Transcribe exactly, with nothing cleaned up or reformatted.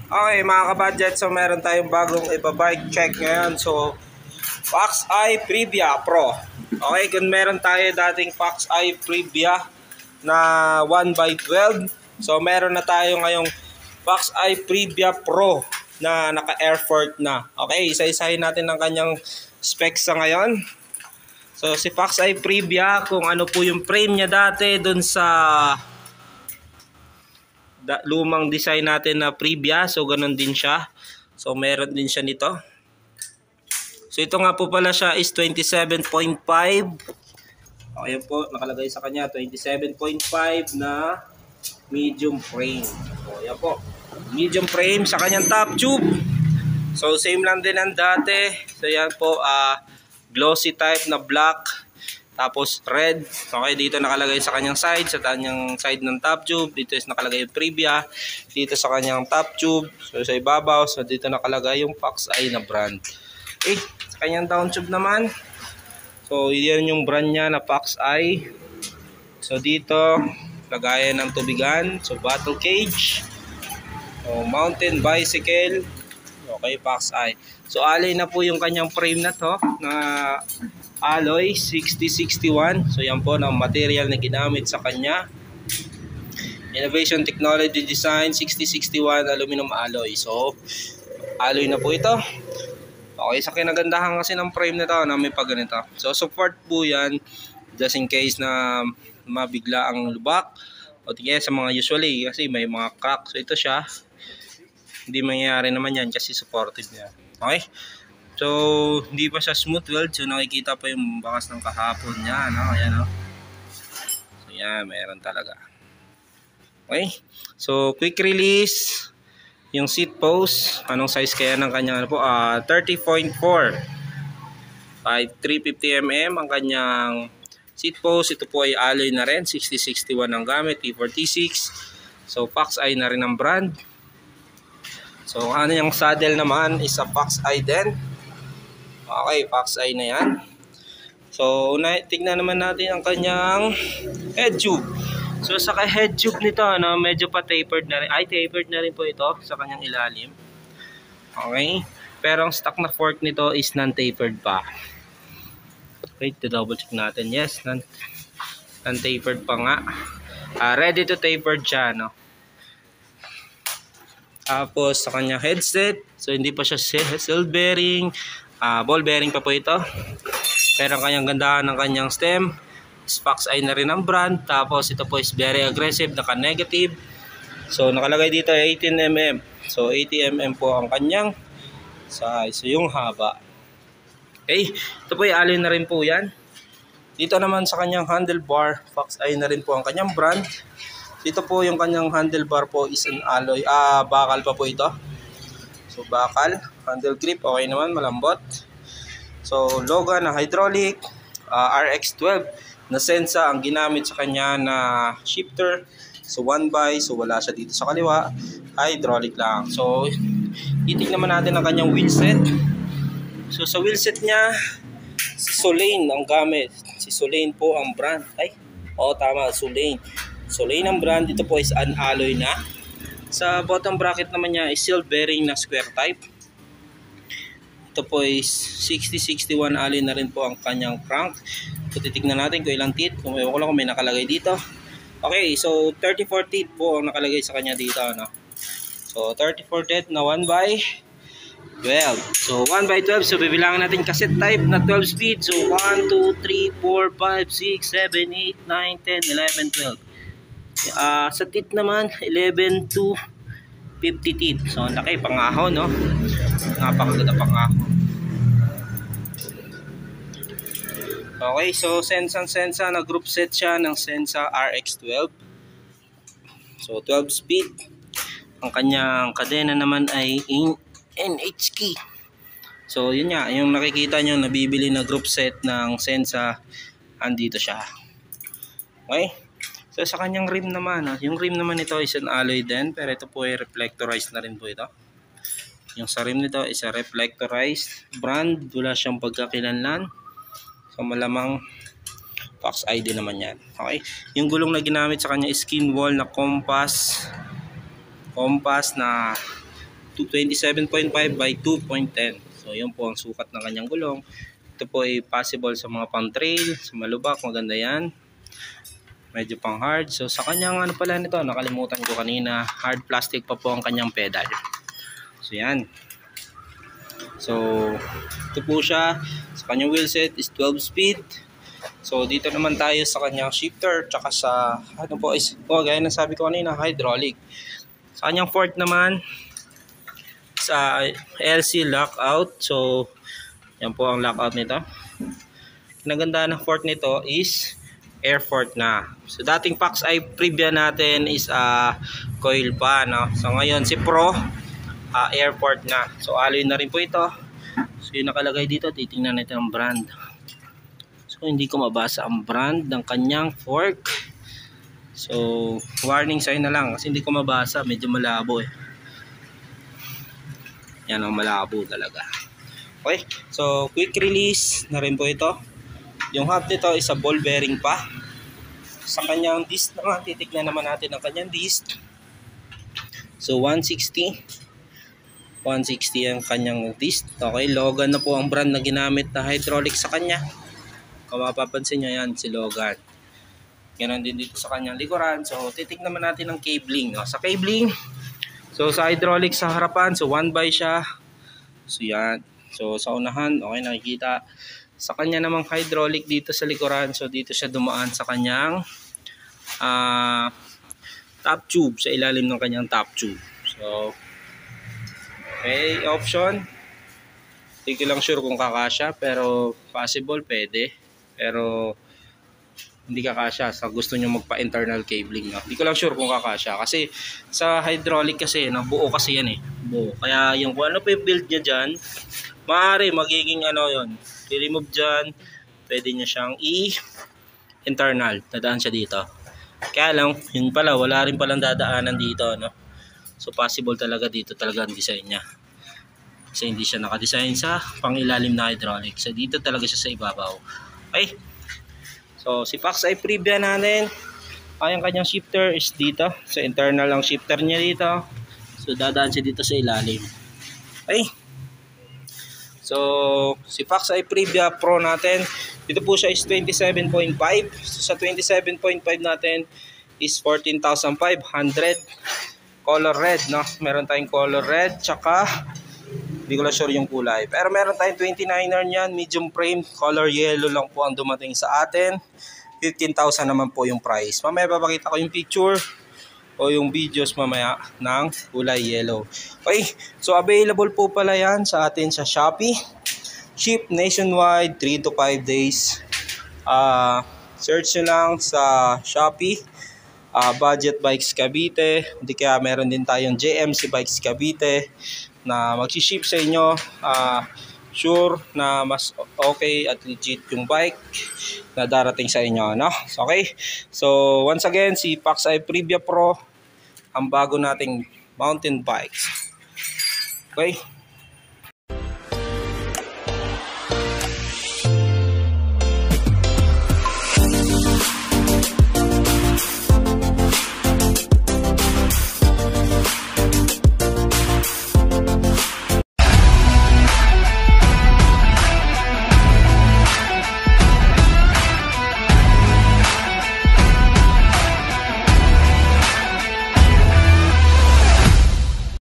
Okay mga kabudget, so meron tayong bagong iba-bike check ngayon. So PAXi Previa Pro. Okay, kung meron tayo dating PAXi Previa na one by twelve, so meron na tayo ngayong PAXi Previa Pro na naka-air fork na. Okay, isa-isahin natin ang kanyang specs sa ngayon. So si PAXi Previa, kung ano po yung frame niya dati dun sa da, lumang design natin na Previa, so ganun din siya. So meron din siya nito. So ito nga po pala siya is twenty-seven point five. Okay po, nakalagay sa kanya twenty-seven point five na medium frame. So yan po, medium frame sa kanyang top tube. So same lang din ang dati. So yan po, uh, glossy type na black, tapos red. Okay, dito nakalagay sa kanyang side, sa kanyang side ng top tube. Dito is nakalagay yung Previa. Dito sa kanyang top tube. So sa ibabaw, so dito nakalagay yung PAXi na brand. Okay, sa kanyang down tube naman, so yan yung brand niya na PAXi. So dito, lagayan ng tubigan. So battle cage. So mountain bicycle. Okay, PAXi. So alloy na po yung kanyang frame na to, na alloy sixty sixty-one. So yan po ng material na ginamit sa kanya. Innovation Technology Design sixty sixty-one aluminum alloy. So alloy na po ito. Okay, sa kinagandahan kasi ng frame nito na may pagganito. So support po yan just in case na mabigla ang lubak. O tingnan sa mga usually kasi may mga crack. So ito siya. Hindi mangyayari naman yan kasi supportive niya. Okay? So, hindi pa siya smooth weld. So, nakikita pa yung bakas ng kahapon niya. No? Ayan, no? So, yan. Meron talaga. Okay? So, quick release. Yung seat post. Anong size kaya ng kanyang ano po? Uh, thirty point four. three fifty millimeters ang kanyang seat post. Ito po ay alloy na rin. sixty sixty-one ang gamit. T forty-six. So, PAXi na rin ang brand. So, ano yung saddle naman is a PAXi din. Okay, PAXi na yan. So, una, tignan naman natin ang kanyang head tube. So, sa head tube nito, ano, medyo pa tapered na rin. Ay, tapered na rin po ito sa kanyang ilalim. Okay. Pero ang stock na fork nito is non-tapered pa. Wait, to double check natin. Yes, non-tapered pa nga. Uh, ready to tapered siya, no? Tapos sa kanyang headset, so hindi pa siya seal bearing, uh, ball bearing pa po ito. Pero ang kanyang gandahan ng kanyang stem, PAXi na rin ang brand. Tapos ito po is very aggressive, naka-negative. So nakalagay dito eighteen millimeters. So eighty millimeters po ang kanyang size, so yung haba. Okay, ito po ay alloy na rin po yan. Dito naman sa kanyang handlebar, PAXi na rin po ang kanyang brand. Dito po yung kanyang handlebar po is an alloy. Ah, bakal pa po ito. So bakal, handle grip okay naman, malambot. So Logan na hydraulic, uh, R X twelve na Sensa ang ginamit sa kanya na shifter. So one by, so wala siya dito sa kaliwa. Hydraulic lang. So titignan naman natin ang kanyang wheelset. So sa wheelset niya, si Solane ang gamit. Si Solane po ang brand. Ay, oh tama, Solane. Solane ang brand. Ito po is an alloy na. Sa bottom bracket naman niya is seal bearing na square type. Ito po is sixty sixty-one alloy na rin po ang kanyang crank. So titignan natin kung ilang teeth. Kung ewan ko lang kung may nakalagay dito. Okay, so thirty-four teeth po ang nakalagay sa kanya dito, no? So thirty-four teeth na one by twelve. So one by twelve. So bibilangan natin cassette type na twelve speed. So one, two, three, four, five, six, seven, eight, nine, ten, eleven, twelve. Uh, sa teeth naman eleven to fifty teeth. So ang laki, pangaho, no? Napakaganda pangaho. Okay, so Sensa Sensa na group set siya ng Sensa R X twelve. So twelve speed. Ang kanyang kadena naman ay N H K. So yun nga, yung nakikita nyo nabibili na group set ng Sensa, andito siya. Okay. So sa kanyang rim naman, yung rim naman ito is an alloy din, pero ito po ay reflectorized na rin po ito. Yung sa rim nito is a reflectorized brand, wala siyang pagkakilanlan. So malamang PAXi din naman yan. Okay. Yung gulong na ginamit sa kanya is skin wall na compass. Compass na twenty-seven point five by two point one zero. So yun po ang sukat ng kanyang gulong. Ito po ay possible sa mga pang trail, sa malubak, maganda yan. Medyo pang hard. So sa kanyang ano pala nito, nakalimutan ko kanina, hard plastic pa po ang kanyang pedal. So yan. So ito po siya. Sa kanyang wheelset is twelve speed. So dito naman tayo sa kanyang shifter, tsaka sa ano po is, oh, gaya ng sabi ko kanina, hydraulic. Sa kanyang fork naman, sa L C lockout. So yan po ang lockout nito. Kinagandaan ng fork nito is air fork na. So dating Fox Eye Previa natin is uh, coil pa, no? So ngayon si Pro uh, air fork na. So alloy na rin po ito. So yung nakalagay dito, titingnan natin ang brand. So hindi ko mabasa ang brand ng kanyang fork. So warning sign na lang kasi hindi ko mabasa, medyo malabo eh. Yan ang malabo talaga. Okay, so quick release na rin po ito. Yung hub nito is a ball bearing pa. Sa kanyang disc naman, titignan naman natin ang kanyang disc. So one sixty. one sixty ang kanyang disc. Okay, Logan na po ang brand na ginamit na hydraulic sa kanya. Kung mapapansin nyo yan, si Logan. Ganon din dito sa kanyang likuran. So titignan naman natin ang cabling. No? Sa cabling, so sa hydraulic sa harapan, so one by siya. So yan. So sa unahan, okay, nakikita. Sa kanya namang hydraulic dito sa likuran, so dito siya dumaan sa kanyang uh, top tube, sa ilalim ng kanyang top tube. So okay, option. Hindi ko lang sure kung kakasya, pero possible, pwede. Pero hindi kakasya sa gusto nyo magpa-internal cabling. No? Hindi ko lang sure kung kakasya. Kasi sa hydraulic kasi, no, buo kasi yan eh. Buo. Kaya yung kung ano pa yung build niya dyan, maaari magiging ano yun. I-remove dyan. Pwede niya siyang i-internal. Dadaan siya dito. Kaya lang, yun pala, wala rin palang dadaanan dito. No? So possible talaga dito talaga ang design niya. Kasi hindi siya nakadesign sa pangilalim na hydraulic. So dito talaga siya sa ibabaw. Okay. So si Fox Eye Previa natin, ay ang kanyang shifter is dito. So internal ang shifter niya dito. So dadaan siya dito sa ilalim. Okay. So si Fox Eye Previa Pro natin, dito po siya is twenty-seven point five. So sa twenty-seven point five natin is fourteen thousand five hundred. Color red, no? Meron tayong color red, tsaka hindi ko lang sure yung kulay. Pero meron tayong twenty-niner niyan, medium frame, color yellow lang po ang dumating sa atin. fifteen thousand naman po yung price. Mamaya papakita ko yung picture o yung videos mamaya ng kulay yellow. Okay, so available po pala yan sa atin sa Shopee. Ship nationwide, three to five days. Uh, search nyo lang sa Shopee. Uh, Budget Bikes Cavite. Hindi kaya meron din tayong J M C Bikes Cavite na mag-ship sa inyo. Uh, sure na mas okay at legit yung bike na darating sa inyo, no? So, okay, so once again, si Fox Eye Previa Pro, ang bago nating mountain bikes. Okay.